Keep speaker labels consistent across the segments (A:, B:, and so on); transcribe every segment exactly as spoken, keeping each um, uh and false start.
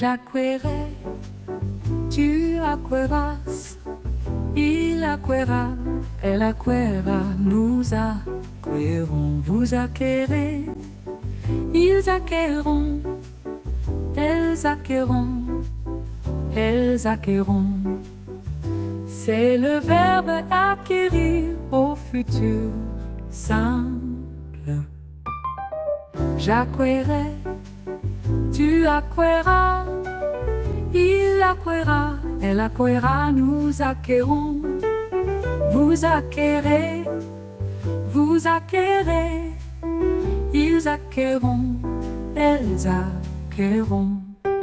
A: J'acquérais, tu acquéras, il acquéra, elle acquéra, nous acquérons, vous acquérez, ils acquéreront, elles acquéreront, elles acquéreront. C'est le verbe acquérir au futur simple. J'acquérais, tu acquéras, il acquérera, elle acquérera, nous acquérons, vous acquérez, vous acquérez, ils acquéreront, elles acquéreront.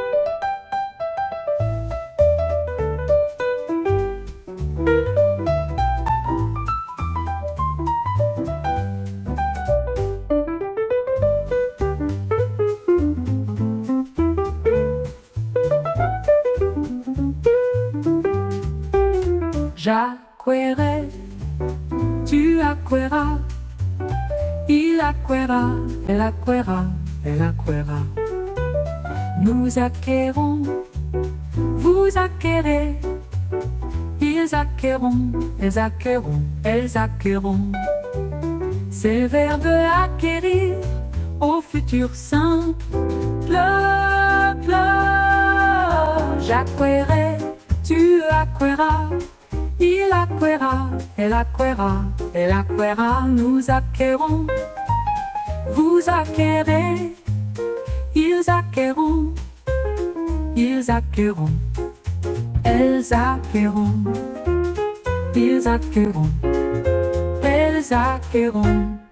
A: J'acquérais, tu acquéras, il acquérera, elle acquérera, elle acquérera. Nous acquérons, vous acquérez, ils acquéreront, elles acquéreront, elles acquéreront. C'est le verbe acquérir au futur simple. J'acquérais, tu acquéras, il acquérera, elle acquérera, elle acquérera, nous acquérons, vous acquérez, ils acquéreront, ils acquéreront, elles acquéreront, ils acquéreront, elles acquéreront.